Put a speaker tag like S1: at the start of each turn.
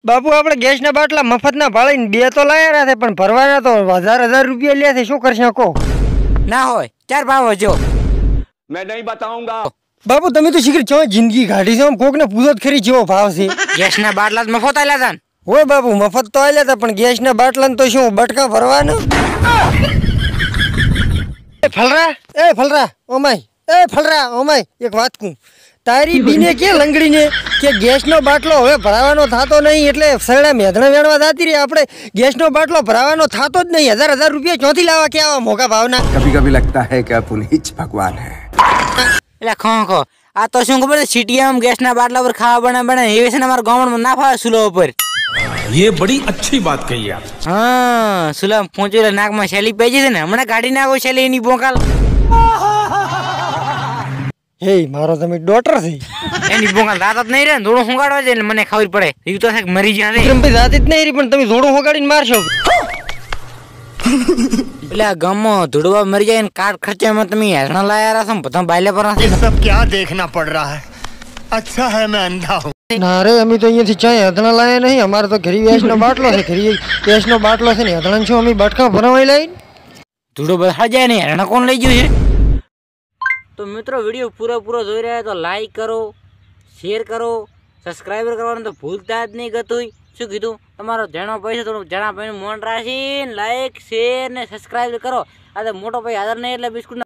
S1: બાપુ આપણે ગેસના બાટલા મફતના ભાળીને બે તો લાયા હતા પણ ભરવાના તો હજાર રૂપિયા લે છે, શું કરશે કહો?
S2: ના હોય ચાર ભાવ જો
S3: मैं नहीं बताऊंगा।
S1: બાપુ તમે તો શીખર ચો જિંદગી કાઢી છે, કોકને પૂછો ખરી જેવો ભાવ છે?
S2: ગેસના બાટલા મફત આલ્યા હતા.
S1: ઓય બાપુ મફત તો આલ્યા હતા પણ ગેસના બાટલાને તો શું બટકા ભરવાના? એ ફલરા ઓમાય એક વાત કહું, તારી બીને કે લંગડીને કે ગેસનો બાટલો હવે ભરાવાનો થતો નહીં એટલે સરડા મેધણા વેણવા જાતી રહી, આપણે ગેસનો બાટલો ભરાવાનો થતો જ નહીં, હજાર રૂપિયા ચોથી લાવવા કે આવા મોંઘા ભાવના?
S4: कभी कभी लगता है कि आप उन्हीं भगवान है।
S2: એટલે ખો આ તો શું ખબર છે, સિટીમાં ગેસના બાટલા પર ખાવા બને એ છે ને અમારા ગામમાં ના ફાવે સુલો ઉપર.
S5: ये बड़ी अच्छी बात कही आप.
S2: હા સુલા પહોંચેલો નાકમાં શેલી પેજી છે ને, હમણાં કાઢી નાખો શેલી એની બોકાલ.
S1: હે મારો તમે ડોટર છે
S2: એની બોકાલ રાત જ નહીં રહે ને, થોડું હુંગાડવા જાય એટલે મને ખબર પડે એ તો થાય મરી જાય.
S1: વિક્રમભાઈ રાત જ નહીં રહી પણ તમે જોડું હોગાડીને મારશો.
S2: એટલે આ ગામમાં ધૂળવા મરી જાય ને કાટ ખર્ચામાં તમે હેરણા લાયા છો બધા બાયલે પર.
S6: ये सब क्या देखना पड़ रहा है? अच्छा है मैं अंधा हूँ.
S1: ના રે અમે તો અહીંયાથી ચાય હથણા લાયા નહીં, અમારે તો ઘરી ગેસનો બાટલો છે, ઘરી ગેસનો બાટલો છે ને હથણા શું અમે બટકા ભરાવાઈ લઈ
S2: ધૂળો બધા જાય ને હેરણા કોણ લઈ ગયું છે? તો મિત્રો વિડીયો પૂરો જોઈ રહ્યા તો લાઈક કરો, શેર કરો, સબસ્ક્રાઈબર કરવાનું તો ભૂલતા જ નહીં. ગતું શું કીધું તમારો જણો પૈસા થોડું જણા ભાઈ મોન રાખીને લાઈક શેર ને સબસ્ક્રાઈબ કરો. આ તો મોટો ભાઈ હાજર નહીં એટલે બિસ્કુટ